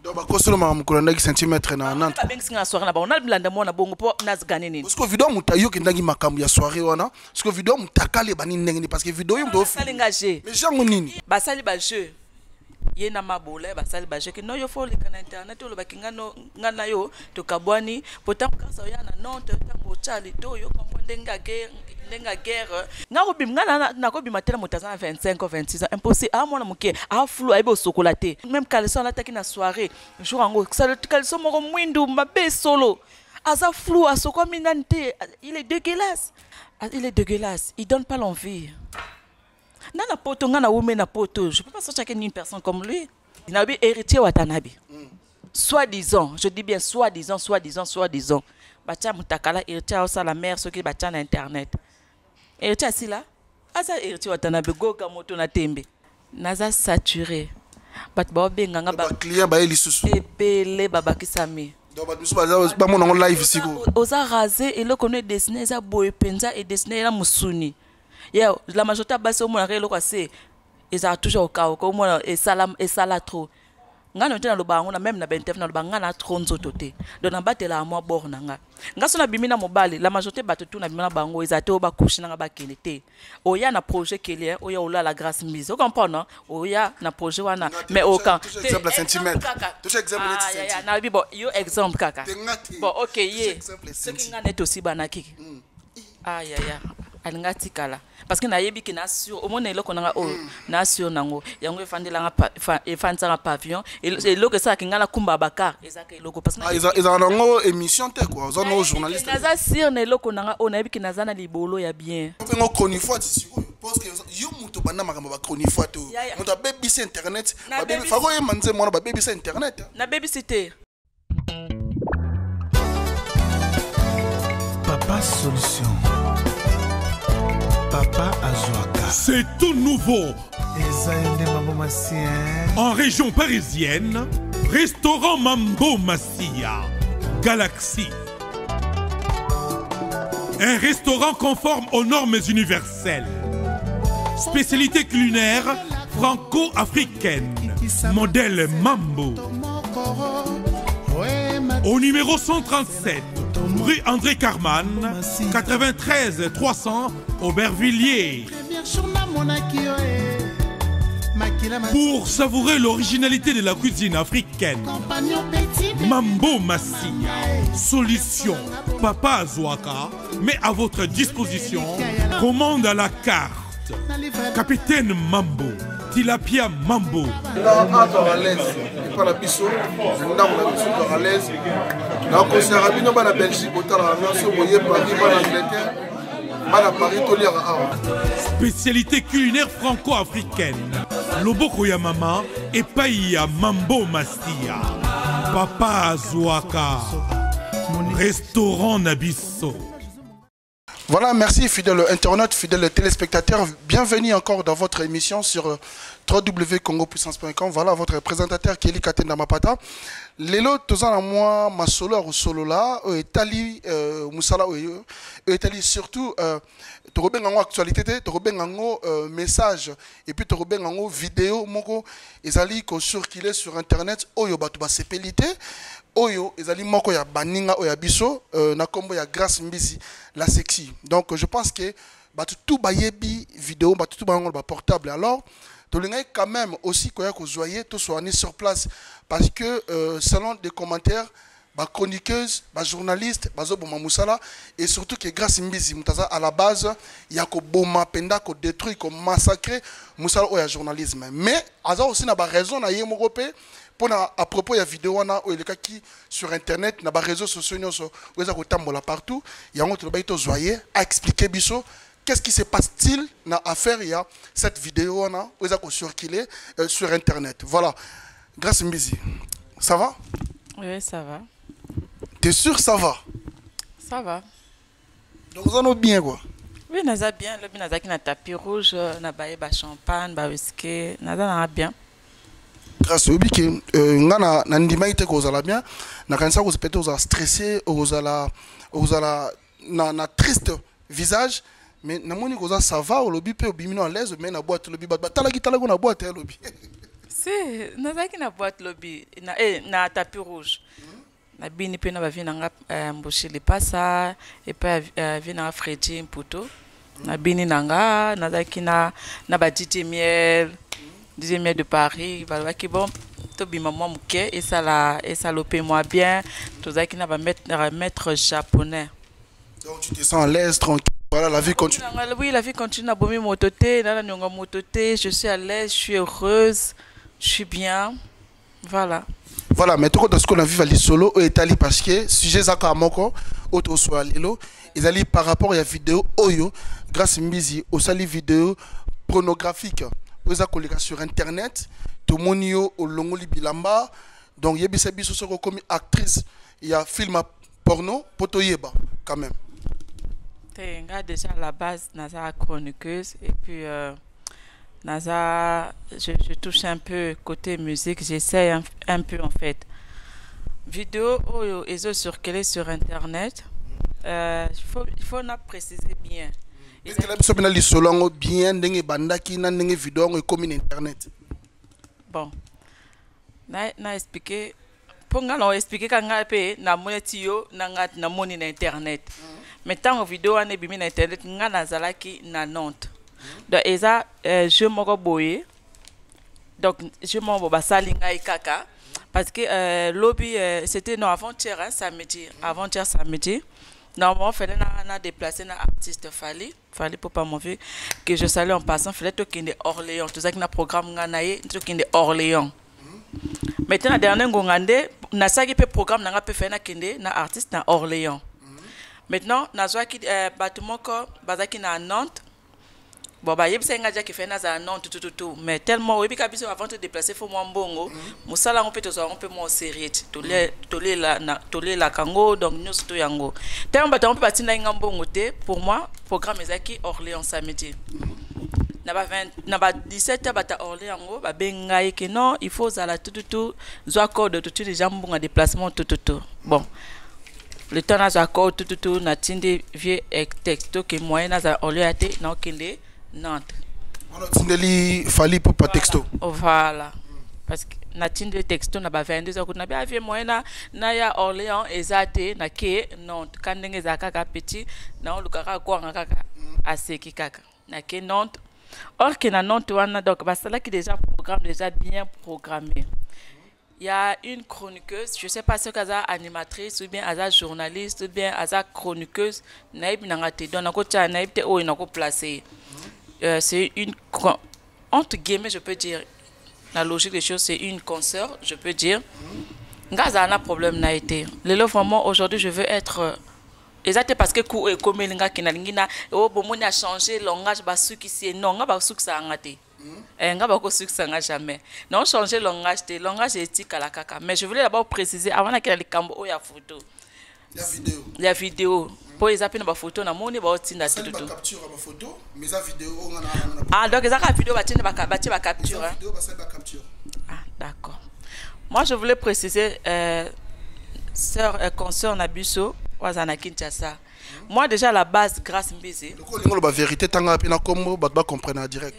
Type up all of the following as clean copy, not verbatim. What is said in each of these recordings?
Donc bakosolo mamukolanda ki centimètre na Nantes. Ba bengi singa soirée na ba on a blanda mona bongo po nazgane nini. Parce que vidéo mutayo ki ndangi makambu ya soirée wana. Parce que vidéo mutakale bani ndenge parce que vidéo yo ndo engagé. Mais jango nini? Ba sali ba jeu. Ye na mabole ba sali ba jeu que no yo fo le kana internet lo ba kinga no ngana yo to kabwani potam kasa ya na Nantes tango chali to yo comprendre nga guerre nga ko bim nga na ko bima tela mutaza 25 ou 26 ans impossible a mona muke a flou a ibo sokolaté même caleçon la taki na soirée jour ango caleçon moko mwindu mabe solo aza flou a soko minante il est dégueulasse il donne pas l'envie na poto nga na wome na poto je peux pas sortir avec une personne comme lui il n'a pas héritier Watanabe soi-disant je dis bien soi-disant bacha mutakala héritier au la mère ce qui bacha na internet héritier si là asa héritier Watanabe goka moto na tembe naza saturé bat ba benga ba client ba elisusu epele babakisami donc bat musu ba mona live siko oza rasé et le connaît dessiner za boy penza et dessiner la musuni yo la majorité basi au mona relo kwase eza toujours au cas au mona et sala trop ngana tena lobango na même na bentef na lobanga na tronzo toté donc na batela moi borna nga so na bimina mobali la majorité batutu na bimina bango ezate o ba coucher na ba kelete oya na projet kelé oya ola la grâce mise o comprendre oya na projet wana mais aucun exemple centimètre tout exemple ya na bi bon yo exemple kaka bon OK ye ce qui nga net aussi banaki ya alingati kala parce que na yebi ki na sur au monde eloko nanga o na sur nango yango efandela nga pavillon et loko ça ki ngala kumba bakar ezaka eloko parce que ils en ont émission te quoi ils ont journaliste naza sur na eloko nanga o na yebi ki nazana libolo ya bien ngo chronique d'ici parce que yo muto bana makambo ba chronique to muto baby sur internet ba baby fako ye manze mona ba baby sur internet na baby cité Papa Solution Papa Azoaka. C'est tout nouveau. En région parisienne, restaurant Mambo Massia, Galaxy. Un restaurant conforme aux normes universelles. Spécialité culinaire franco-africaine. Modèle Mambo. Au numéro 137. Rue André Carman, 93 300 Aubervilliers. Pour savourer l'originalité de la cuisine africaine, Mambo Massia, solution Papa Azoaka, met à votre disposition, commande à la carte. Capitaine Mambo, Tilapia Mambo. Spécialité culinaire franco-africaine. Loboko ya mama et païa Mambo Mastia. Papa Azoaka. Restaurant Nabisso. Voilà, merci fidèles internautes, fidèles téléspectateurs. Bienvenue encore dans votre émission sur www.congopuissance.com. Voilà votre présentateur Kelly Katenda Mapata. Lelo tozana moi ma solo au solo là etali musala etali surtout tobengango actualité tobengango message et puis tobengango vidéo moko ezali ko circuler sur internet oyo batu ba sepelité oyo ezali moko ya baninga oya biso na kombo ya Grâce Mbizi la sexy. Donc je pense que batu tout bayebi vidéo batu tout bango ba portable alors tolinga quand même aussi koya ko joyer tout soit sur place parce que selon des commentaires ba chroniqueuse ba journaliste bazo boma musala et surtout que Grâce Mbizi mutaza à la base ya ko boma penda ko détruire ko massacrer musala oya journalisme mais aza aussi na ba raison na yemo kopé pour à propos de la vidéo qui sur internet na ba réseaux sociaux nyonso oza ko tambola partout yango to baito joyer à expliquer biso qu'est-ce qui se passe-t-il dans l'affaire il y a cette vidéo on oza ko circuler sur internet. Voilà. Grâce Mbizi. Ça va? Oui, ça va. T'es sûr ça va? Ça va. Donc vous en êtes bien quoi? Oui, nous avons bien, le bien na tapis rouge, na baie ba champagne, ba whisky, nous avons bien. Grâce au bique ngana na ndima ite ko zala bien na kanisa ko peut-être aux stressé aux na triste visage mais na moni ko ça va au lobby pe obimino à l'aise mais na boîte lobby ba tala ki tala ko na boîte lobby Si, nazaki na boîte lobby na tapis rouge. Na bini pe na ba vina nga mboshili pasa et pa vina Freddy Mputo. Na bini nanga nazaki na ba DJ Miel de Paris, ba ki bon to bima moi muke et ça lopé moi bien, tozaki na ba maître japonais. Donc tu te sens à l'aise, tranquille. Voilà, la vie continue. Oui, la vie continue. Bomi mototé, nana nyonga mototé, je suis à l'aise, je suis heureuse, je suis bien. Voilà. Voilà, mais tout ce qu'on a vu à solo au Italie parce que sujet zaka moko auto soit lelo, ils allaient par rapport à la vidéo oyo grâce Mizi au sali vidéo pornographique. Aux collègues sur internet, tout monio au longoli bilamba. Donc yebisa biso soko comme actrice, il y a film porno poto yeba quand même. Déjà à la base, Naza chroniqueuse et puis Naza, je touche un peu côté musique, j'essaie un peu en fait. Vidéo ils ont circulé sur internet, il faut préciser bien. Est-ce que la personne a solo bien dengue bandaki na dengue vidéo comme internet. Bon, na expliqué. Pour nous expliquer quand on na monetio na moni na internet. Maintenant vidéo ane bimi na internet nga na zalaki na Nantes. Donc eza je moko boye. Donc je moko basali ngai kaka parce que lobby c'était non avant-hier samedi, avant-hier samedi. Normalement fallait na déplacer na artiste fallait pour pas mauvais que je salue en passant fallait to kinde Orléans. Tout ça qui na programme nga na ye to kinde Orléans. Maintenant dernier ngongande na saki pe programme nanga pe faire na kende na artiste na Orléans. Maintenant nazwa ki bâtiment ko bazaki na Nantes. Bon ba yebisa nga qui fait na za Nantes tout mais tellement oui ka biso avant de déplacer faut moi mbongo musala on peut to on peut moi sérieux tolé la kango donc nous to yango tellement ba on peut partir na mbongo te pour moi programme ezaki Orléans samedi. Na ba 17h bata Orléans ba bengai que non il faut zala tout zo code tout les gens bon déplacement tout bon le temps na zo code tout na tinde vieux texto que moyen na za Orléans na kende Nantes. On a tindeli fali pour pas texto. Voilà. Parce que na tinde texto na ba 22h ko na ba vieux moyen na ya Orléans ezate na ke Nantes quand ndenge za kaka petit na olukaka ko nga kaka aseki kaka na ke Nantes. Or que na Nantes wana donc basala qui déjà programme déjà bien programmé. Il y a une chroniqueuse, je sais pas si c'est animatrice ou bien as journaliste ou bien as chroniqueuse, naïb nangate donc nako tia naïb te o nako placer. C'est une entre guillemets je peux dire la logique des choses c'est une consoeur, je peux dire. Ngaza a un problème na été. Le vraiment aujourd'hui je veux être exactement parce que comme linga kinalingina o bomoni a changé langage basu qui c'est non nga basu ça ngate nga ba ko su ça nga jamais non changer langage te langage éthique à la kaka mais je voulais d'abord préciser avant na kila likambo o ya photo la vidéo pour les appeler na ba photo na moni ba otinda tout ba capture ba photo mais la vidéo on donc ezaka vidéo ba tinda ba capture vidéo ba capture d'accord. Moi je voulais préciser sœur consœur Nabuso wazana Kinshasa. Moi déjà à la base grâce Mbizi. La vérité tanga pena kombo ba comprendre direct.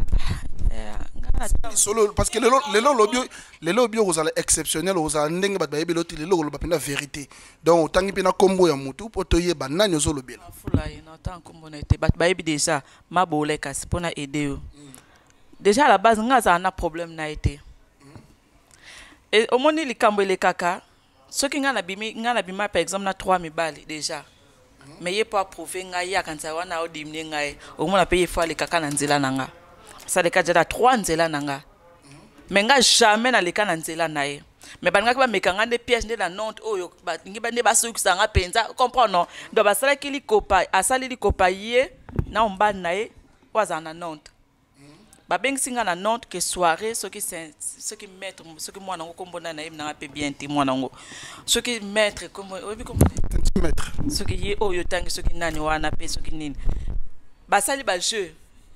Solo parce que les lobby aux exceptionnels aux ndenge ba yebeloti les lobby ba pena vérité. Donc tangi pena kombo ya mutu poto yeba nani zo lobby. Fula ina tant kombo na été ba yebi déjà ma bolé kasi pona aider. Déjà à la base ngaza na problème na été. Et au moni likambo le kaka ce qui ngana bima par exemple na 3 mibali déjà. Mais il pas prouver ngaya quand ça wana odimne ngai. Au moins payer fois les kaka na nzela nanga. Ça les kajada 3 nzela nanga. Mais nga jamais na leka na nzela nae. Mais banga ba mekanga des pièges de la Nantes oyo ba ngi ba ne ba sukisa nga penza comprendre non. Donc ba sala ki li kopa asali li kopa ye na omba nae waza na Nantes. Ba bengisinga na Nantes que soirée ce qui mettre ce qui moi nango kombona na na pe bien ti moi nango ce qui mettre comme obi comme centimètre ce qui ye oyo tangi ce qui nani wana pe ce qui nini ba sali ba jeu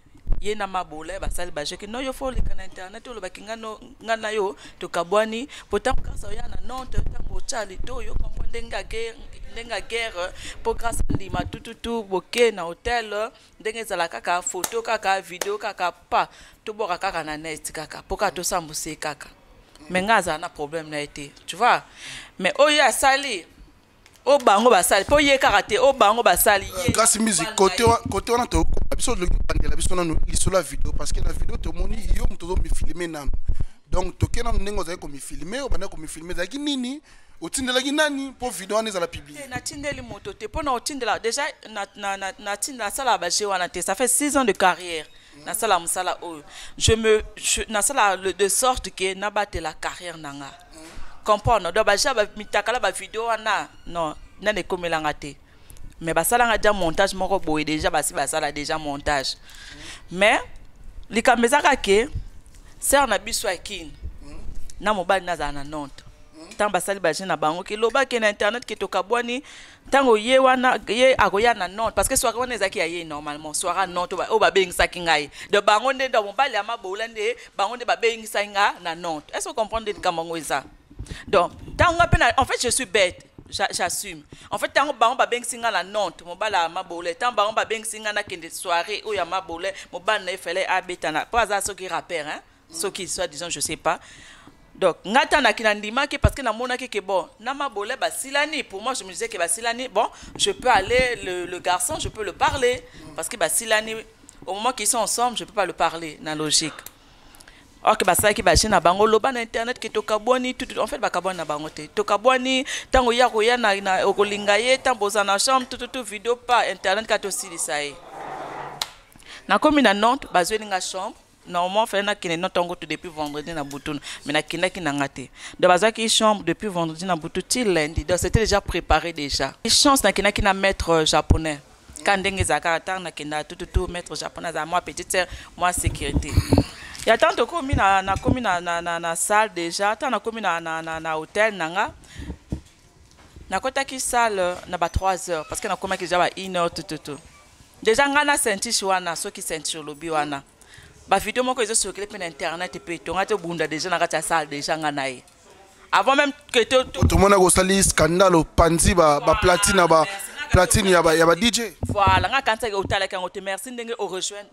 ye na mabole basali bajeki no yo fo leka na internet olo bakinga no ngana yo to kabwani potam kasa ya na nonte tango chali to yo comprendre ndenga guerre po kasa ndima tututu boke na hotel ndenge zala kaka photo kaka video kaka pa to boka kaka na net kaka poka to sambuse kaka mengaza na problème na été tu vois mais oya sali o bango basali po ye karaté o bango basali ye grâce musique côté on a to biso le bandela biso na lisolo vidéo parce que la vidéo to moni yo mtozo mi filmer na donc to kena ndenge za ko mi filmer o bana ko mi filmer za nini o tindela nani po vidéo ane za la publier na tindeli moto te po na o tindela déjà na tindela sala ba je wana te ça fait 6 ans de carrière na sala musala o na sala de sorte que na bate la carrière nanga comprendre do ba ja ba mitakala ba vidéo wana non na ne komelanga te mais basala nga déjà montage moko boye déjà basi basala déjà montage mais likamezaka ke ser na biso akin na mobali na za na Nantes tant basali baje na bango ke loba ke na internet ke to kabwani tango ye wana ye akoya na Nantes parce que soirée wana ezaki ya ye normalement soirée Nantes o ba bengisa kingai de bango nde do mobali ama boula nde bango nde ba bengisa nga na Nantes est-ce que vous comprenez kamango eza donc tango en fait je suis bête j'assume en fait tango bango ba bengsinga na Nantes mobala mabole tango bango ba bengsinga na kende soirée o ya mabole mobala na fallait abetana pas ça ce qui rappeur hein ce qui soit disons je sais pas donc ngata na kinandima ke parce que na mona ke bon na mabole ba silani pour moi je me disais que ba silani bon je peux aller le garçon je peux le parler parce que ba silani au moment qu'ils sont ensemble je peux pas le parler na logique. Ok basaki bashina bango loba na internet ke tokabwani tout en fait bakabwani na bango te tokabwani tango ya koya na okolinga ye tamboza na chambre tout vidéo pas internet ka to silisaye na komi na Nantes bazwelinga chambre normalement fait na kine notongo tout depuis vendredi na bouton mais na kinaki na ngate de bazaki chambre depuis vendredi na bouton till lundi donc c'était déjà préparé déjà chance na kinaki na maître japonais quand ndenge zakata na kina tout maître japonais à moi petite sœur moi sécurité. Il y a tant de commis na salle déjà, tant de commis na hôtel nanga. Na kota ki salle na ba 3 heures parce que na koma ki déjà ba 1 heure tout. Déjà ngana senti wana so ki senti lobi wana. Ba vidéo moko ezo circuler pe na internet pe to ngate bunda déjà na kata salle déjà ngana yi. Avant même que tout monde a go sali scandale panzi ba platine ba platine ya ba DJ. Voilà, nga kanta ke utala ka ngote merci ndenge o rejoindre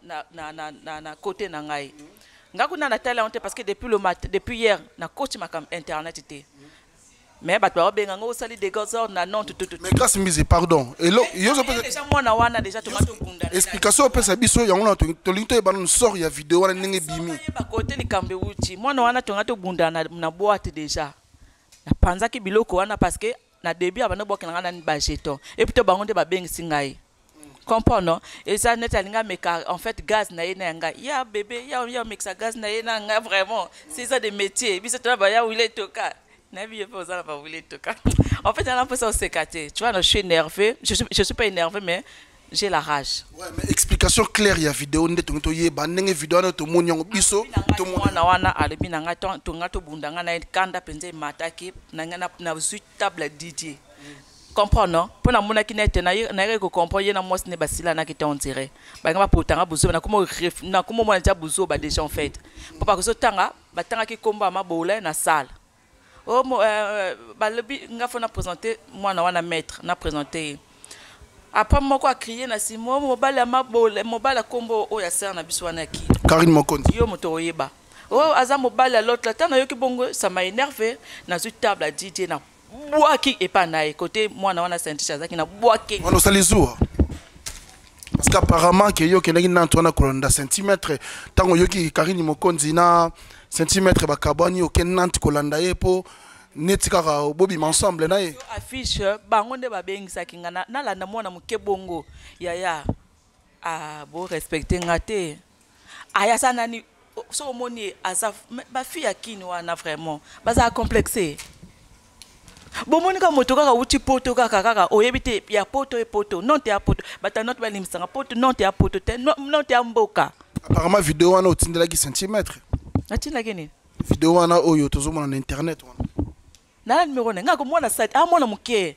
na côté na ngai. Ngakuna na tala honte parce que depuis hier na coach makam internet était mais ba to benga ngo sali des gosors na non tout mais grâce mise pardon et lo yo zo déjà mona wana déjà to mato bunda explication pesa biso yango na to linto e banon sort ya vidéo wana ndenge bimi ba côté ni kambe uchi mona wana to ngato bunda na boîte déjà na panza ki biloko wana parce que na début abana bokana na ba jeton et puis to bango de ba bengi singai comprendre et ça net alinga meka en fait gaz na yena nga ya bébé ya mixa gaz na yena nga vraiment c'est ça des métiers biso to ba ya wile toka na vie pas ça pas wile toka en fait on a l'impression c'est caté tu vois je suis énervé je suis pas énervé mais j'ai la rage ouais mais explication claire ya vidéo nde to yeba ndenge vidéo na to monyango biso to mona wana alibi na nga to ngato bundanga na kanda penze mataki na nga na suite table DJ comprendre pour na mona kinete na ko comprendre yena moi ne basila na kite on dirait ba ngaba potanga buzo na como mona ja buzo ba déjà en fait papa ko so tanga batanga ki komba mabola na salle oh ba lebi ngafona présenter moi na wana maître na présenter après moko a crier na simo mobala mabola mobala kombo o ya ser na biso wana ki Karine Mokonzi yo moto oyeba oh aza mobala l'autre là tana yo ki bongo ça m'a énervé na su table à DJ na boaki et pas naï côté moi na wana senti chazaki na boaki on osali zuwa parce qu'apparemment que yo kenaki na ntona kolonda centimètre tango yoki Karine Mokonzi na centimètre ba kabani oken nanti kolanda ye po neti kaka bobi ensemble na ye affiche bango nde ba bengisa kinga na landa mwana muke bongo ya bo respecter ngate aya sana ni so moni asa ba fille akini wana vraiment baza complexé bomonika moto kaka uti poto kaka oyebite ya poto e poto non te ya poto bata not balimsanga poto non te ya poto te non te ya mboka apparemment vidéo wana otindela ki centimètre atina keni vidéo wana oyo tozomona na internet wana na numéro nga ko mona site mona muke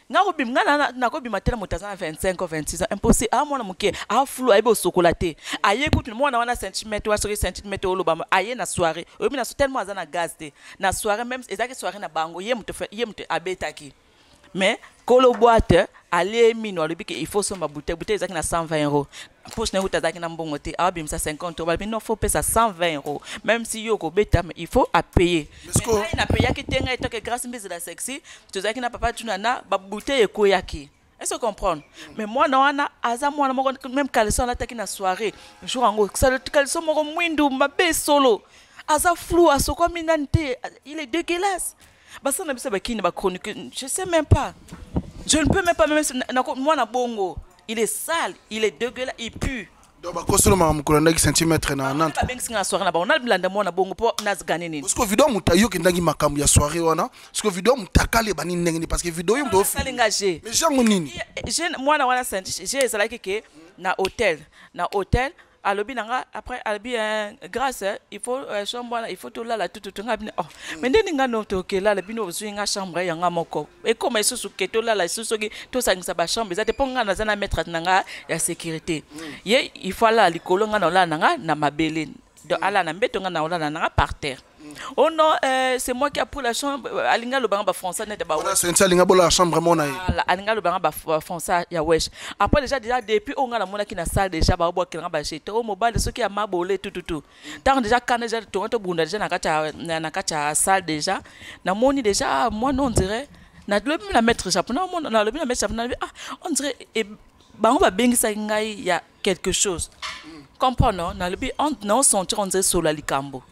Ngarobi ngana nakobi matela mutazana 25 ou 26 ans impossible a mwana muke a flou a ebo sokolate aye kutu mwana wana centimètre wa soki centimètre oloba aye na soirée obi na so tellement azana gaz te na soirée même ezaki soirée na bango ye mutu abetaki mais kolo boîte aller mino alobi que il faut somba bouteille ezaki na 120 €. Poche na utazaki na mbongo te abim ça 50 €. Mais non faut payer ça 120 €. Même si yo ko beta mais il faut à payer. Mais na payer ki tenga eto que grâce mbezi la sexy, tozaki na papa tunana ba bouteille ekoyaki. Est-ce que comprendre? Mais moi na wana aza mwana moko même caleçon la taki na soirée. Jour ango caleçon moko mwindu mabe solo. Aza flou asoko minante, il est dégueulasse. Basa na bisa bakini ba chronique, je sais même pas. Je ne peux même pas moi na bongo. Il est sale, il est dégueulasse, il pue. Donc ba kosolo ma mukolanda ki centimètre na Nantes. Ba bengi singa soirée na ba on a blanda mo na bongo po nazgane nini. Parce que vidéo mutayo ki ndangi makambo ya soirée wana. Parce que vidéo mutakale bani ndengeni parce que vidéo yo ndo sale engagé. Mais jango nini? Moi na wana saint, j'ai ça là que na hôtel alobi nanga après alobi grâce il faut chambre il faut tout là la tout ngabi oh mais ndeni ngano to ke là bino zuinga chambre ya ngamoko et comme eso suketo là la eso soki to sangisa ba chambre za te ponga na zana mettre nanga ya sécurité ye il faut là likolo ngana là nanga na mabele donc ala na mbeto ngana là nanga par terre. Oh non, c'est moi qui a pris la chambre. Alinga le banga français n'est pas. C'est ça, alinga la chambre mon aïe. Alinga le banga français ya wesh. Après déjà depuis on a la mona qui na salle déjà ba boire qui na ba chez au mobile ceux qui a mabolé tout. Tant déjà quand déjà to bunda déjà na kacha salle déjà. Na moni déjà moi non on dirait na le la mettre japonais na le la mettre japonais on dirait ba on va bengisa ngai il y a quelque chose. Comprends na le on non sentir on dirait solo likambo.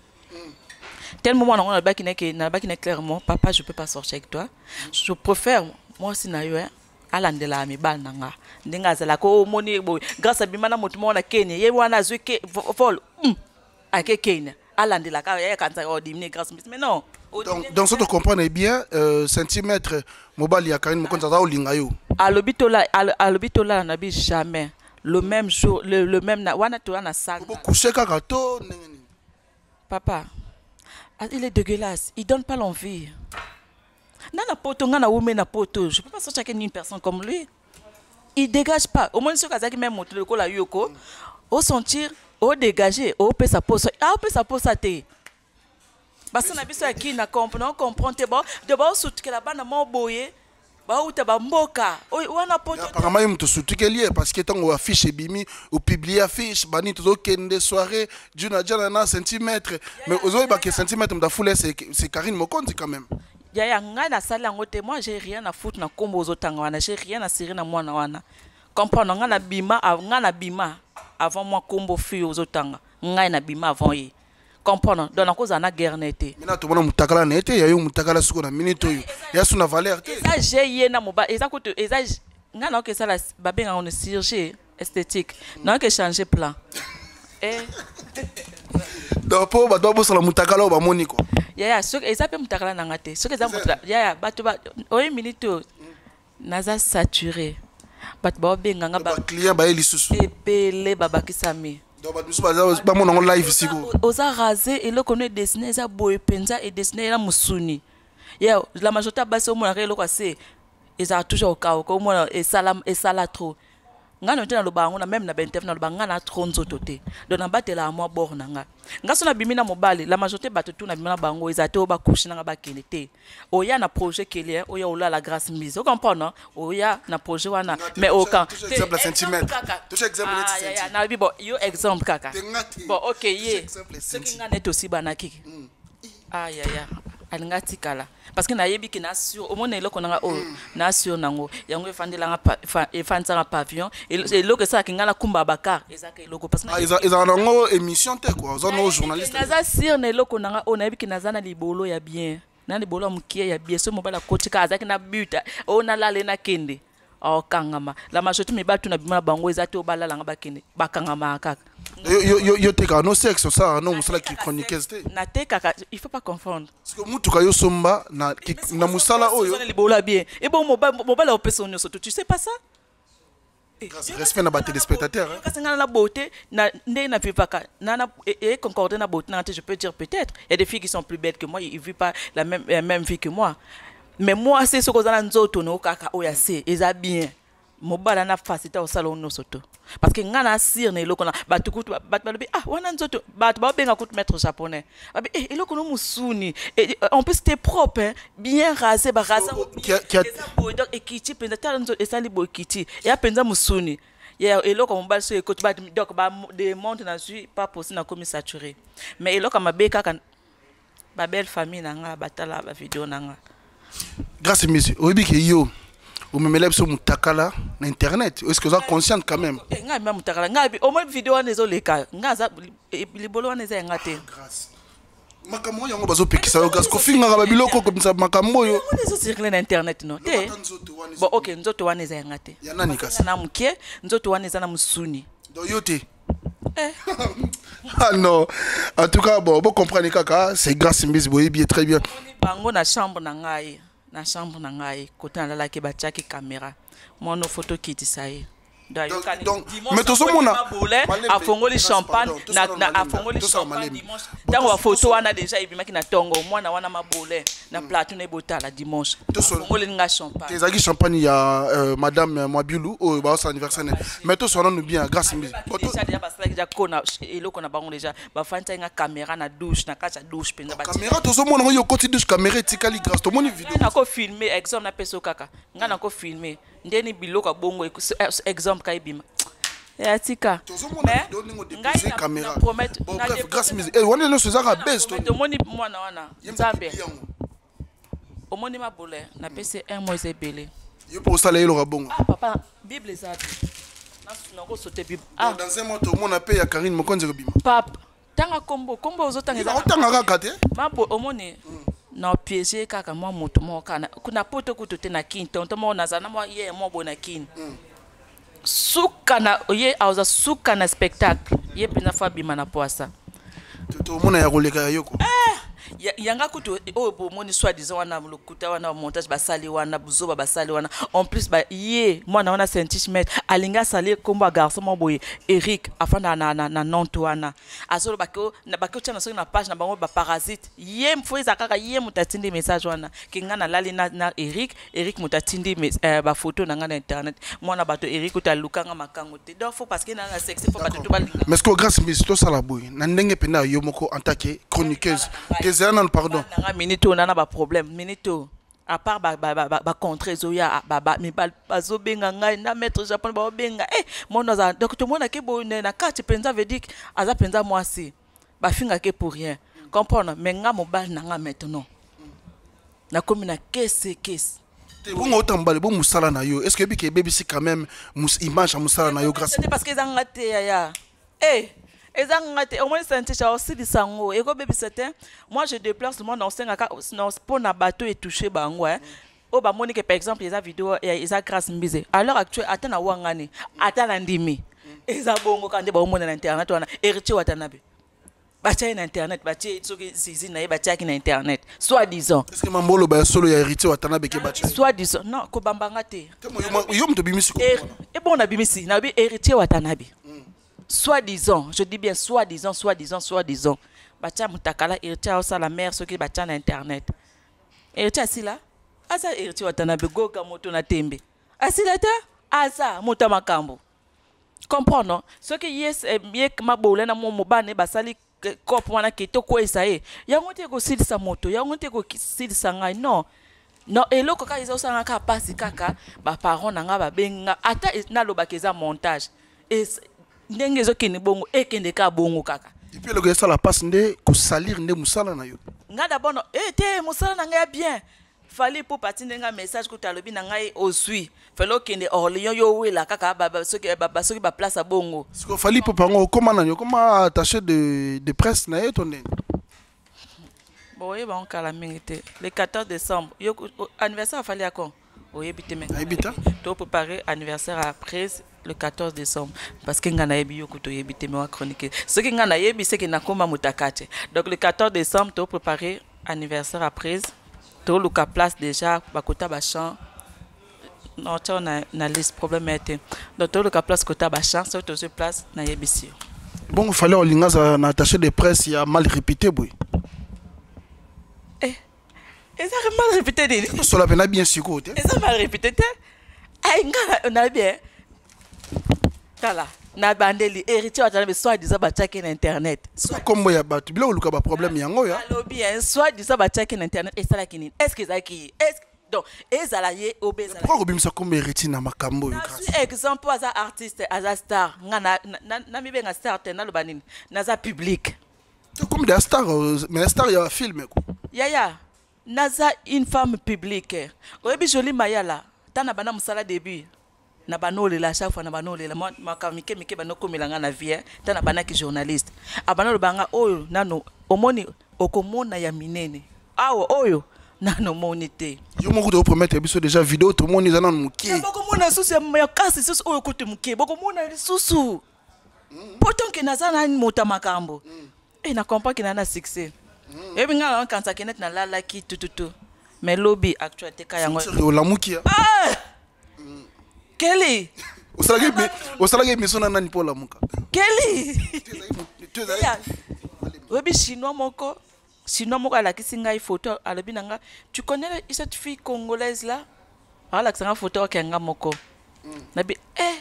Tel moment on a bakine clairement papa je peux pas sortir avec toi je préfère moi si na yo alandela mi bal nanga ndinga zala ko moni grâce à bimana motu mona Kenya ye wana zuke vol ake Kenya alandela ka ya kanza o dimine grâce mais non donc ça te comprendre bien centimètre mobile ya Karine Mokonza za olinga yo alobitola na bi jamais le même jour le même na wana to na salle coucher kaka to papa. Il est dégueulasse, il donne pas l'envie. Nana poto, nana women na poto, je peux pas sortir avec une personne comme lui. Il dégage pas. Au moins, ce que même montre le col à Yoko, au sentir, au dégager, au peut sa pose, au peut sa pose à thé. Parce qu'on a vu ça qui n'a compris, on comprend, t'es bon, de bas, surtout que la bande a m'emboyé. Apparemment il me soutient parce que tant on affiche bimi ou publier affiche bani tout kende soirée d'une jana centimètre mais aux autres que centimètre me foulé c'est Karine Mokonzi quand même. Ya ngana sala ngote moi j'ai rien à foutre na kombo aux autres wana j'ai rien à cirer na moi na wana. Comprendre ngana bima avant moi kombo fille aux autres ngana bima avant yi. Comprendre dans la cause ana guerre n'était mina to bona mutakala n'était ya yo mutakala suko na minute yo ya suna valeur te ça j'ai yena moba eza ko eza ngana que ça la babenga on chirurgie esthétique non que changer plan donc po ba do bosola mutakala ba moni ko ya so eza pe mutakala na ngate so eza mutakala ya bato ba o minute naza saturé bato ba benga ngaba client ba elisusu epele babakisami. Oza rasé et le connaît dessiné ça boy penza et dessiné la musuni. Yeah, la majorité basse au moins le passé. Ils a toujours au cas au moins et sala trop. Ngana tena lo bango na même na bentef na lo banga na tronzo toté. Donc na batela moi bor nanga. Ngaso na bimina mobali la majorité batu na bimina bango ezate o ba coucher na ba kelete. Oya na projet kelien oya ola la grâce mise. Vous comprenez? Oya na projet wana mais aucun. Exemple centimètre. Touche exemple centimètre. Ah ya na bibo yo exemple kaka. Bon OK ye. Ce qui ngana est aussi banaki. Ah ya ya. Alingati kala parce que na yebi ki na sur au moins eloko nanga o na sur nango yango efandela nga pavillon et loko ça ki ngala kumba bakar ezaka eloko parce que ils nango émission te quoi ils ont journaliste naza sur na eloko nanga o na yebi ki naza na libolo ya bien na libolo mukie ya bien so mobala kotika azaki na buta o na lale na kende o kangama la majorité me batu na bima bango ezate o balala nga bakende bakangama kaka yo teka no sexe ça non musala qui chroniqueuse te na teka il faut pas confondre parce que mutuka yo somba na musala oyo libola bien et bon mobile opesa onyo soto tu sais pas ça respect na ba téléspectateurs parce que la beauté na ndé na vivaka na et concorder na beauté je peux dire peut-être il y a des filles qui sont plus belles que moi ils vivent pas la même vie que moi mais moi c'est ce que za nzoto no kaka oya se eza bien mobala na facilité au salon no soto parce que ngana sir na eloko na batukutu batbalobi ah wana nzoto bat ba benga kutu maître japonais babi eloko no musuni en plus c'était propre hein? Bien rasé ba rasa donc ekiti penza tala nzoto esali bo ekiti ya penza musuni ya eloko mobala so ekoti ba donc ba de monte na suis pas possible na comme saturé mais eloko mabeka kan ba belle famille na nga batala ba vidéo na nga grâce monsieur oyebi ke yo ou même élève sur mutakala na internet est-ce que vous êtes consciente quand même nga même mutakala nga au moins vidéo wana ezoleka nga za libolo wana eza ngate grâce makambo yango bazo pekisa yo grâce ko finga ba biloko comme ça makambo yo on est sur internet no te bon OK nzoto wana eza ngate ya nani kasi na mke nzoto wana eza na musuni do yote ah non en tout cas bon comprendre kaka c'est grâce mbisi boye bien très bien bango na chambre na ngai côté na la ke batiaki caméra mono photo kiti saye donc mais tout le monde a fongoli champagne na afongoli champagne dimanche tango wa photo wana déjà ibimaki na tongo mwana wana mabole na plateau na botala dimanche fongoli nga champagne ezaki champagne ya madame Mwabiulu au ba anniversaire mais tout ça nous bien grâce mbisi déjà déjà parce que déjà kona eloko na bango déjà ba fanta nga caméra na douche na kacha douche penza ba caméra tout le monde yo côté douche caméra tikali grâce tout monde vidéo na ko filmer exemple na peso kaka nga na ko filmer ndeni biloko bongo exemple kaibima ya tika mais ngai caméra bon bref grâce musique wana no sezaka best to moni mwana wana nzambe omoni mabole na pese un mois ebele yo pour ça le bongo ah papa bible ça na ko sauter bible ah dans un mois tout monde appelle ya Karine Mokonzi bima papa tanga kombo ozotanga za tanga kaka te mabo omoni na piéger kaka moi moto mo kana kuna poto kutote na kin tonto mo na zana mo ye mo bona kin suka na ye auza suka na spectacle ye pena fabima na poasa to mona ya koleka yoko yanga kuto o bo moni soit disant wana lokuta wana montage basali wana buzoba basali wana en plus ba ye mwana wana Saint-Tichmet alinga sali komba garçon mo boye Eric afana na nonto wana azolo bako na bako tshana so na page na bango ba parasite ye mfoiza kaka ye mutatindi message wana kinga na lali na Eric mutatindi ba photo na ngana internet mwana bato Eric utalukanga makango te donc faut parce que na sexy faut bato to balinga mais ce que grâce mais to sala boye na ndenge pena yo moko en tant que chroniqueuse non pardon na minute on a ba problème minute à part ba contre zoya ba mi bazo benga ngai na maître japonais ba benga mon za donc tout monde ke bo na carte penza veut dire aza penza moi si ba finga ke pour rien comprendre mais nga mobile na nga maintenant na comme na caisse te bongo otambale bo musala na yo est-ce que biki BBC quand même image à musala na yo grâce parce que zanga te ya au moins c'est aussi du sango et comme c'était moi je déplace le monde dans 5 pour na bateau et toucher bango au ba monique par exemple les vidéo et ça grâce mbise à l'heure actuelle atana wangani atana ndimi eza bongo quand ba mona na internet wana héritier watanabe batia na internet batia soki zizi na batia na internet soit disant est-ce que mambolo ba solo ya héritier watanabe ke batia soit disant non ko bambanga te yo mto bimisi ko et bon na bimisi na bi héritier watanabe soi-disant, je dis bien soi-disant, batia mutakala héritier au la mère ce qui batia na internet. Héritier si là, asa héritier watanabe goga moto na tembe. Asila ta asa moto makambo. Comprendre ce que yes yek mabole na mo mobane basali cop wana kito ko esaye. Yango te ko silisa moto, yango te ko silisa ngai non. Non eloko ka izo sanga ka pasi kaka ba parents na nga ba benga ata na lobakeza montage. Et ndenge zokini bongo ekende ka bongo kaka et puis le gars ça la passe nde ko salir nde musala na yo nga d'abord no te musala na nga bien fallait pour partir ndenga message ko talobi na ngai osui fallait okende orlion yo wela kaka baba soki ba place a bongo ce que fallait pour pango comment na yo comment attaché de presse na yo tonne bon et bon kala mingite le 14 décembre yo anniversaire fallait à quand oyebite me ayebita to préparer anniversaire après le 14 décembre parce que ngana yebi yo kuto yebite me wa chronique ce que ngana yebi c'est que nakoma mutakate donc le 14 décembre to préparer anniversaire après to luka place déjà bakota ba champ non tu na liste problème était donc to luka place kota ba champ so to se place na yebisi bon il fallait olinga na attaché de presse il y a mal répété boy Et ça mal répété. Cela peine bien sûr côté. Et ça mal répété. Aïe, on a bien. Tala. Na bandeli héritier atana be soit disant ba check internet. Comme moi ya batu bila oluka ba problème yango ya. Alors bien soit disant ba check internet et ça la kini. Est-ce que ça qui est donc ezalaye obeza. Pourquoi obimisa comme héritier na makambo yo grâce. Exemple as artiste as star na mi benga star tena lo banini. Naza public. Comme des stars mais star ya film ko. Ya. Naza une femme publique. Oyebi joli mayala. Tana bana musala début. Na banole la chaque fois na banole la makamike mike banoko milanga na vie tana bana ki journaliste abanolo banga oyo nano omoni okomona ya minene awo oyo nano monite yo moko de promettre biso déjà vidéo tout monde izana mukie bokomona susu ya kasi susu oyo kote mukie bokomona susu pourtant que nazana ni mota makambo et na comprend que na succès et binga quand ça kenet na lala ki tututu mais lobby actualité ka yango la mukia Kelly. Osalage misona nani pour la muka. Kelly. Webi chinois moko à la kisinga photo à la binanga. Tu connais cette fille congolaise là? Ah la kisanga photo kenga moko. Nabi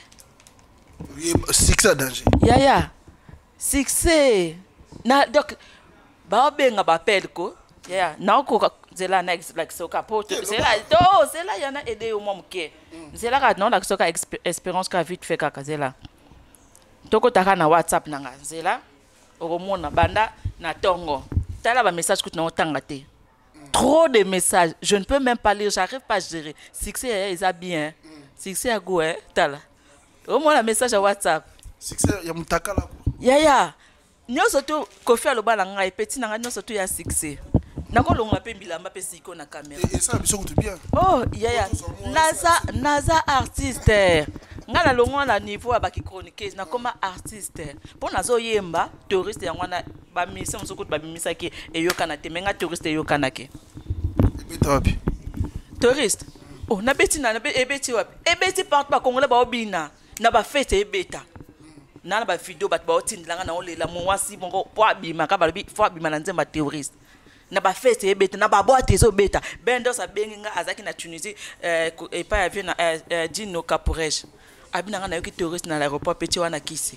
succès danger. Ya. Succès. Na donc ba benga ba pelko. Ya, na ko zela na like soka poto. Zela do, zela yana aider au momuke. Zela ka non la soka expérience ka vite fait kaka zela. Toko taka na WhatsApp nanga zela. Oromona banda na tongo. Tala ba message que na otanga te. Trop de messages, je ne peux même pas lire, j'arrive pas à gérer. Succès ils a bien. Succès à go tala. Oromona message à WhatsApp. Succès ya mutakala ko. Ya. Nyoso tu Kofi alobala ngai petit nanga nyoso tu ya succès. Nako longa pe bilamba pe siko na caméra. Et ça biso tout bien. Oh, ya. Naza artiste. Ngana longa na niveau abaki chroniqueuse na koma artiste. Pour nazo yemba touriste ya ngwana ba misa msoko ba misa ki eyoka na temenga touriste eyoka na ke. Ebeta wapi? Touriste. Oh, na beti na ebeti wapi? Ebeti partout ba Congolais ba obina. Na ba fête ebeta. Na ba video bat ba otindilanga na olela mwasi bongo po abima ka ba bi fo abima na nzemba terroriste. Na ba fête ebeta na ba boîte ezo beta bendo sa benga azaki na Tunisie et pas avion na Dino Caporesh abina na yoki terroriste na l'aéroport petit wana kisi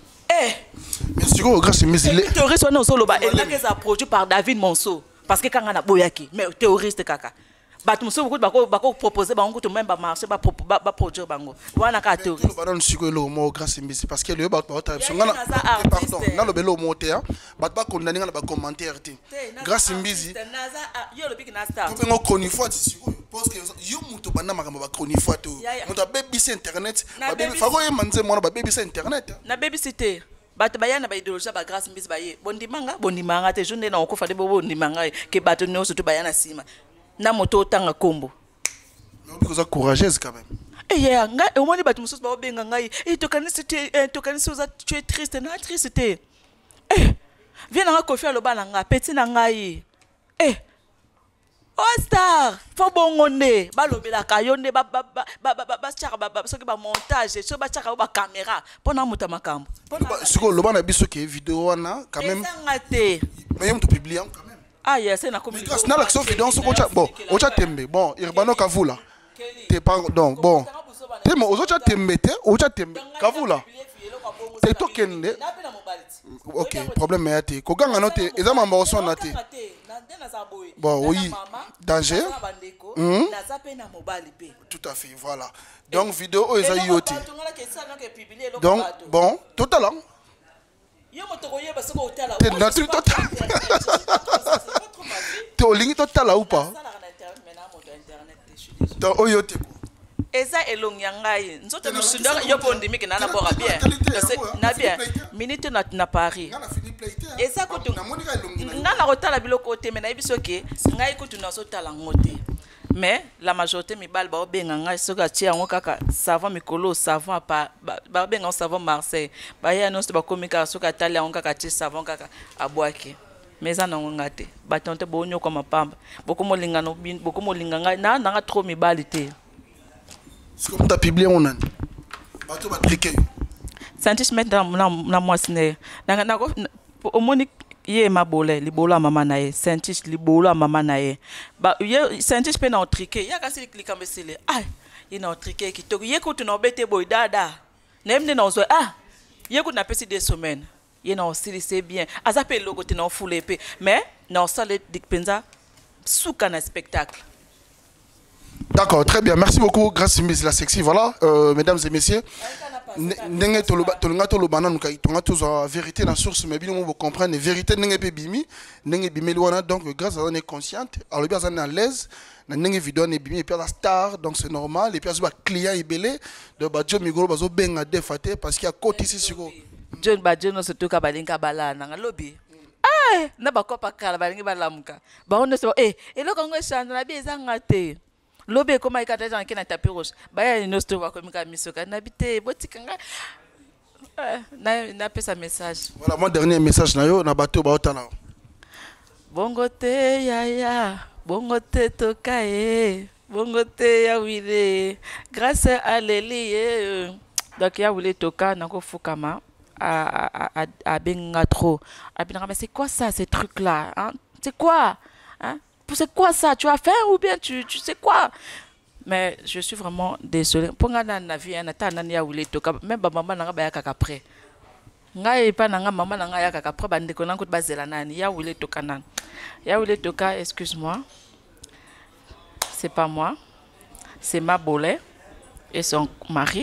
mais siko grâce misile terroriste wana solo ba elaka za produit par David Monceau parce que kanga na boyaki mais terroriste kaka bat muso bako proposer bango to même ba marché ba produire bango wana ka terroriste ba don siko elo mo grâce misile parce que le ba ta ngana pardon na lo belo mo te ba condamner ngana ba commentaire te grâce misile naza yo lo biki na star to bengo chronique fois siko parce que yo muto bana makambo ba chronique fois to muto baby sur internet ba baby fako e manze mona ba baby sur internet na baby cité bato bayana ba idéologie ba grâce mbisi baye bondimanga te journée na okofa de bondimanga ke bato nyonso to bayana sima na moto tanga kombo mais vous êtes courageuse quand même ya nga au moins bato mususu ba obenga ngai tokanisi oza tu es triste na triste viens na Kofi aloba na nga petit na ngai oh star fo bongonde balobela kayonde ba chaka soki ba montage so ba chaka ba caméra pona muta makambo siko loba na biso ke vidéo wana quand même ngate mais yom to publier quand même yes na comme grâce na l'action vidéo so bon ocha tembe bon irbano kavula te pardon bon te mo ocha tembe te ocha tembe kavula te tokende ok problème ya te koganga no te eza mamba oso na te bon oui danger tout à fait voilà donc vidéo eza yote donc bon total te olingi totala ou pas donc oyote eza elongi ya ngai nzoto musundaka yo pondimiki na bora bien na bien minute na Paris eza kutu ngana kotala biloko te mais na biso ke ngai kutu na sotala ngote mais la majorité mibal ba obenga ngai soka tia ngo kaka savon mikolo savon ba benga savon Marseille ba ya non ba komika soka tala ngo kaka tia savon kaka abwaki mais ça non ngate ba tonte bo nyoko mapamba bokomolinga no bokomolinga ngai na nga trop mibali te. C'est comme tu as publié on a bateau va cliquer scientifique mettre na moi ciné na au monique Ye mabole libolo a mama na ye Saint-Tiche libolo a mama na ye ba ye Saint-Tiche pe na otrike ya kasi klika mesele ai ye na otrike kitoko ye ko tuna obete boy dada nemne na ozo ye ko na pesi 2 semaines ye na osili c'est bien aza pe logo te na ofule pe mais na osale dikpenza souka na spectacle. D'accord, très bien. Merci beaucoup. Grâce Miss la sexy. Voilà, mesdames et messieurs. Nenge tolonga tolobana nuka itonga tozo vérité na source mais bien vous comprendre vérité nenge pe bimi nenge bimi wana donc grâce à on est consciente alors bien ça est à l'aise na nenge vidéo ne bimi et puis la star donc c'est normal et puis ça client ibelé de ba jo migro bazo benga defaté parce qu'il y a côté ici sur John ba John se toka balinga balana nga lobby na ba kopa kala balinga balamuka ba on se eloko ngo chanda na bi ezanga te lobe koma ikata gens qui na tapis rouge baya inosto wa komika misoka nabite botikanga na pesa message. Voilà mon dernier message na yo na bato ba otala bongo te yaya bongo te tokae bongo te ya wile grâce à l'Elie donc ya wile toka nako fukama à benga trop à benga mais c'est quoi ça ces trucs là hein c'est quoi hein c'est quoi ça tu as fait ou bien tu sais quoi mais je suis vraiment désolée pour ngana na vie na ta nani ya wile toka même ba maman nga ba ya kaka après ngai pa na nga maman nga ya kaka après bande ko nango bazela nani ya wile toka nani ya wile toka excuse-moi c'est pas moi c'est ma bolée et son mari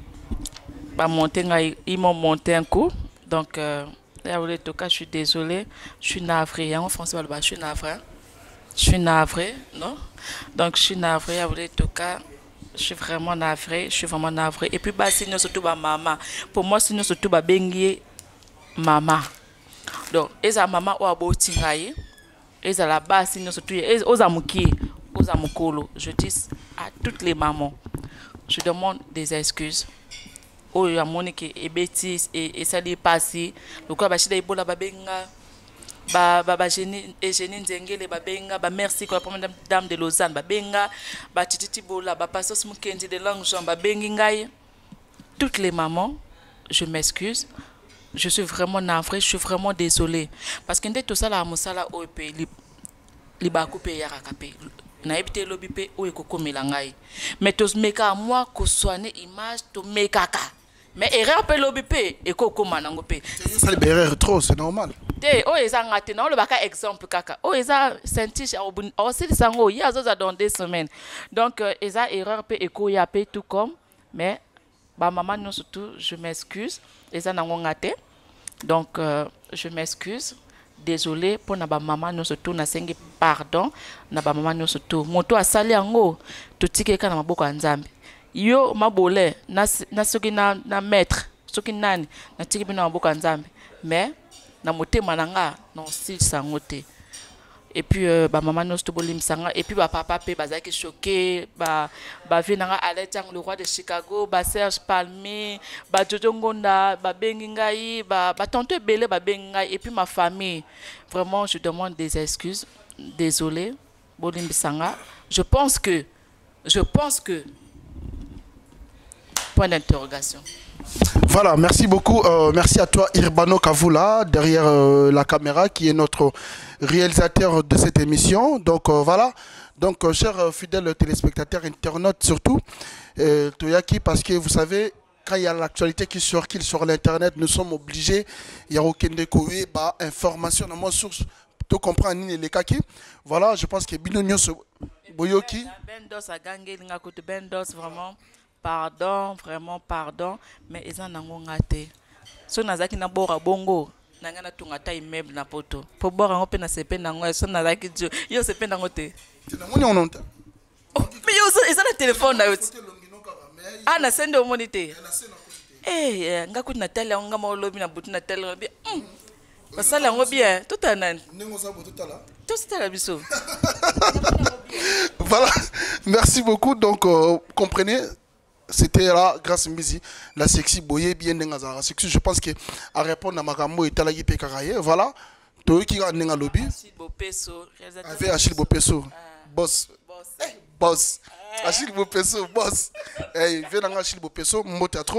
ba monter ngai ils m'ont monté un coup donc ya wile toka je suis désolée je suis navrée en français je suis navrée. Je suis navrée, non? Donc, je suis navrée, à vous toka. Je suis vraiment navrée, Et puis, bah, sinon, surtout, bah, maman. Pour moi, sinon, surtout, bah, bengi, maman. Donc, et ça, maman, ou à beau tingaye. Et ça, là-bas, sinon, surtout, aux amouki, aux amoukolo. Je dis à toutes les mamans, je demande des excuses. Oh, il y a mon et bêtises, et ça n'est pas si. Le quoi, bah, je suis là, bah, benga. Ba Génie Nzengele ba benga ba merci pour la première dame de Lausanne ba benga ba Titi Bola ba pasteur Mukendi de Langjean ba bengi ngai. Toutes les mamans, je m'excuse. Je suis vraiment navrée, je suis vraiment désolée parce que ndé tout ça la musala OP li ba couper ya rakapé. Na ebité lobi pe o ekokomela ngai. Mais tos meka moi ko soigner image to mekaka. Mais erreur pe lobi pe ekokoma nango pe. Ça les erreur trop, c'est normal. Oh eza ngate na le baka exemple kaka oh eza Saint-Tiche aussi sango il y a dans 2 semaines donc eza erreur pe eko ya pe tout comme mais ba maman nous surtout je m'excuse eza nango ngate donc je m'excuse désolé pour na ba maman nous surtout na sengi pardon na ba maman nous surtout moto asali yango totike kana maboko ya Nzambe yo mabole na soki na maître soki nani na tiki bina maboko ya Nzambe mais na motema nanga non si sangote et puis ba maman nous to bolim sanga et puis ba papa pe bazaki choqué ba venanga Aletang le roi de Chicago ba Serge Palmi ba Jojo Ngonda ba bengi ngai ba tonto belé ba bengi ngai et puis ma famille vraiment je demande des excuses désolé bolim sanga je pense que point d'interrogation. Voilà, merci beaucoup. Merci à toi, Irbano Kavula, derrière la caméra, qui est notre réalisateur de cette émission. Donc voilà. Donc, chers fidèles téléspectateurs, internautes surtout, Toyaki, parce que vous savez, quand il y a l'actualité qui circule sur l'Internet, nous sommes obligés, il y a aucun découvert, bah, information, dans mon source, tu comprends, les kaki. Voilà, je pense que Binonio Boyoki. Bendos a gagné, Bendos, vraiment. Pardon, vraiment pardon, mais ils en ont raté. Si on a zaki na bora bongo, na ngana tungata immeuble na poto. Pour bora on peut na sepe na ngwa, si on a zaki jo, yo sepe na ngote. Tu na ngoni on entend. Mais yo ils ont le téléphone na yote. Ah na sende au monité. Ngaku na tele nga ma lobi na butu na tele bi. Basala ngo bien, tout anan. Nengo za bo tout ala. Tout ça biso. Voilà, merci beaucoup. Donc comprenez. C'était là, grâce à Mizi, la sexy boye bien n'engazara sexy. Je pense que à répondre à Magambo et Talagi Pekaraye, voilà. Toi qui a n'enga lobby. Avec Achille Bopesso, boss, boss. Achille Bopesso, boss. Hey, viens dans Achille Bopesso, mon théâtre.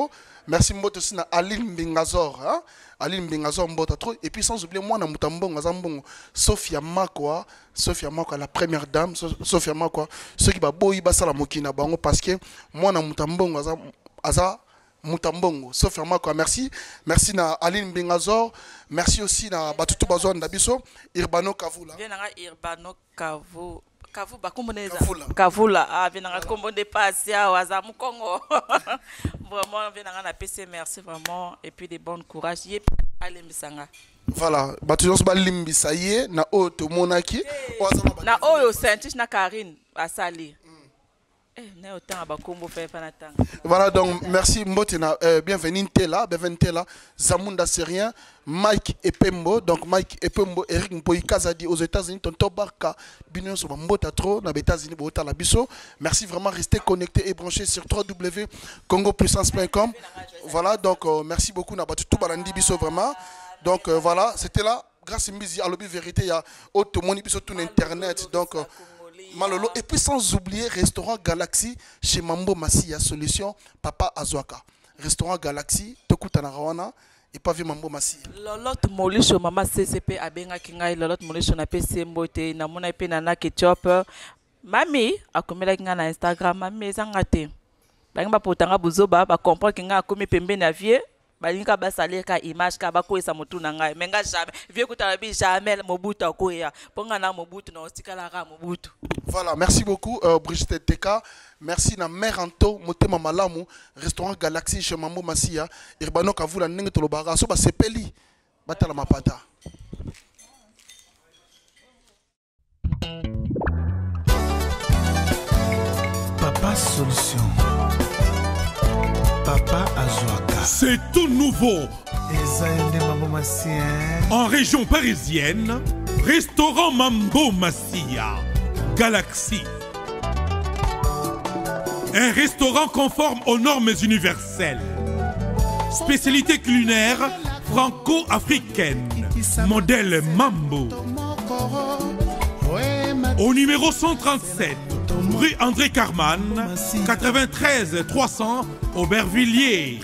Merci Mbote aussi na Aline Bengazor. Hein? Aline Bengazor Mbote trop. Et puis sans oublier moi na Mutambongo Azambongo. Sophia Makwa. Sophia Makwa la première dame. Sophia Makwa. Ceux qui va boy basala mokina bango parce que moi na Mutambongo Aza Mutambongo. Sophia Makwa merci. Merci na Aline Bengazor. Merci aussi na Batutu Bazon Dabiso. Irbano Kavula. Bien Irbano Kavu. Kavu bakumboneza Kavula ah venanga kombonde passe à Wazamu Congo. Vraiment venanga na PC merci vraiment et puis des bons courage yé aller misanga. Voilà, batunos balimbisa ye na oto monaki na oyo scientist na Karine asali. Ne autant abakombo fait panatang. Voilà donc merci Mbotena bienvenue Tela Zamunda Syrien Mike Epembo donc Mike Epembo Eric Mpoyi Kazadi aux États-Unis Tonto Barka Binion sur Mbota trop na États-Unis Bota la biso. Merci vraiment restez connectés et branchés sur www.congopuissance.com. Voilà donc merci beaucoup na batu tout balandi biso vraiment. Donc voilà, c'était là grâce à Mbizi à l'objet vérité il y a autre moni biso tout internet donc Malolo. Et puis sans oublier restaurant Galaxy chez Mambo Massia solution Papa Azwaka. Restaurant Galaxy Tokutana Rawana et pas vu Mambo Massia. Lolot molisho mama CCP abenga kingai lolot molisho na PC mbote na mona pe na ketchup. Mami akomela kinga na Instagram mami ezangate. Banga potanga buzoba ba comprendre kinga akomi pembe na vie. Balinga basale ka image ka bakoyesa mutu na ngai menga jamais vieux kutala bi jamais mobutu akoya ponga na mobutu na ostikala ka mobutu. Voilà, merci beaucoup Brigitte Teka, merci na mère Anto motema malamu restaurant Galaxy chez Mambo Massia Irbano Kavula ndenge tolobara so ba sepeli batala mapata. Papa Solution. Papa Azwaka. C'est tout nouveau. En région parisienne, restaurant Mambo Massia, Galaxy. Un restaurant conforme aux normes universelles. Spécialité culinaire franco-africaine. Modèle Mambo. Au numéro 137, rue André Carman, 93 300 Aubervilliers.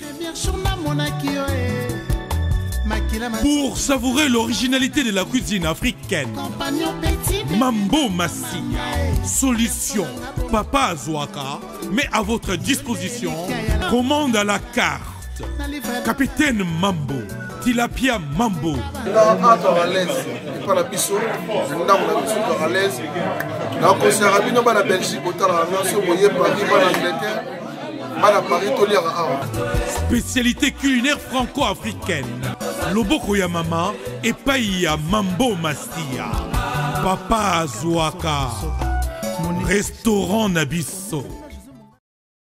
Pour savourer l'originalité de la cuisine africaine, Mambo Massia, solution Papa Azwaka, met à votre disposition, commande à la carte. Capitaine Mambo, Tilapia Mambo. Spécialité culinaire franco-africaine. Loboko ya mama et païa Mambo Mastia. Papa Azwaka. Restaurant Nabiso.